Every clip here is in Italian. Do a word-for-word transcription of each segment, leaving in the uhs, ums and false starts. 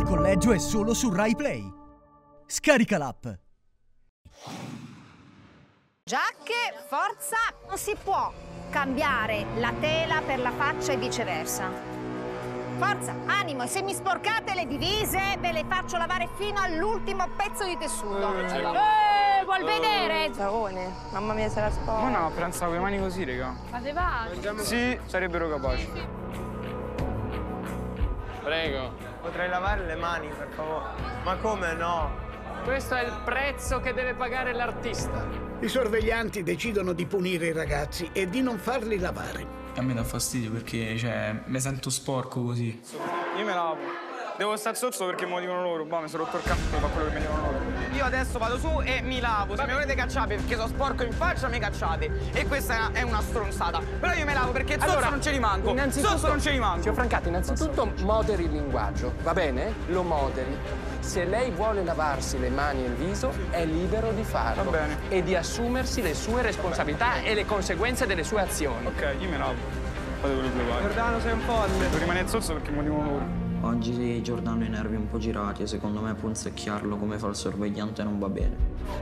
Il collegio è solo su Rai Play. Scarica l'app. Giacche, forza! Non si può cambiare la tela per la faccia e viceversa. Forza, animo, e se mi sporcate le divise ve le faccio lavare fino all'ultimo pezzo di tessuto. Eh, eh vuol vedere? Ciaone, mamma mia, sarà sporco. Ma no, a pranzare con le mani così, raga. Ma te va? Sì, sarebbero capaci. Prego. Potrei lavare le mani, per favore. Ma come no? Questo è il prezzo che deve pagare l'artista. I sorveglianti decidono di punire i ragazzi e di non farli lavare. A me dà fastidio perché, cioè, mi sento sporco così. Io me lavo. Devo stare sotto perché me lo dicono loro. Bah, mi sono rotto il cazzo per quello che mi dicono loro. Io adesso vado su e mi lavo. Se mi volete cacciare perché sono sporco in faccia, mi cacciate. E questa è una stronzata. Però io me lavo perché sotto allora, non ce li manco. Innanzitutto, sotto non ce li manco. Signor Francati, innanzitutto moderi il linguaggio, va bene? Lo moderi. Se lei vuole lavarsi le mani e il viso, è libero di farlo. Va bene. E di assumersi le sue responsabilità e le conseguenze delle sue azioni. Ok, io me lavo. Poi devo provare. Giordano, sei un folle. Devo rimanere sotto perché me lo dicono loro. Oggi Giordano ha i nervi un po' girati e secondo me punzecchiarlo come fa il sorvegliante non va bene.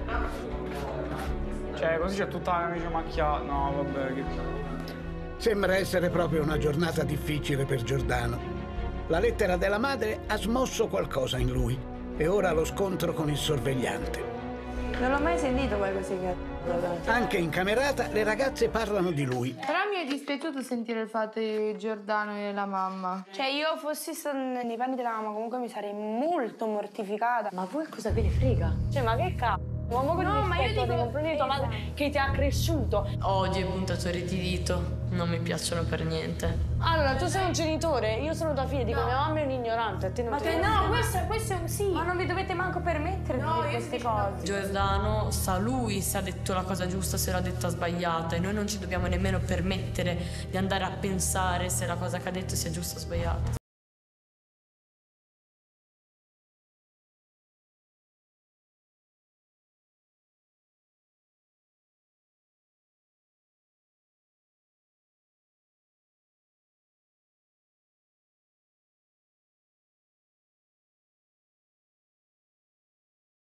Cioè, così c'è tutta la camicia macchiata. No, vabbè, che... Sembra essere proprio una giornata difficile per Giordano. La lettera della madre ha smosso qualcosa in lui e ora lo scontro con il sorvegliante. Non l'ho mai sentito poi così che... Anche in camerata le ragazze parlano di lui. Però mi è dispiaciuto sentire il fatto di Giordano e la mamma. Cioè io fossi stata nei panni della mamma comunque mi sarei molto mortificata. Ma voi cosa ve ne frega? Cioè ma che cazzo? Uomo con no, ma io dico... nei confronti di tua madre che ti ha cresciuto. Odio i puntatori di dito. Non mi piacciono per niente. Allora, tu sei un genitore, io sono tua figlia, dico no. mia mamma è un'ignorante, a te non ma te te no, questo, questo è un sì. Ma non vi dovete manco permettere no, di dire queste cose. Giordano sa lui se ha detto la cosa giusta, se l'ha detta sbagliata e noi non ci dobbiamo nemmeno permettere di andare a pensare se la cosa che ha detto sia giusta o sbagliata.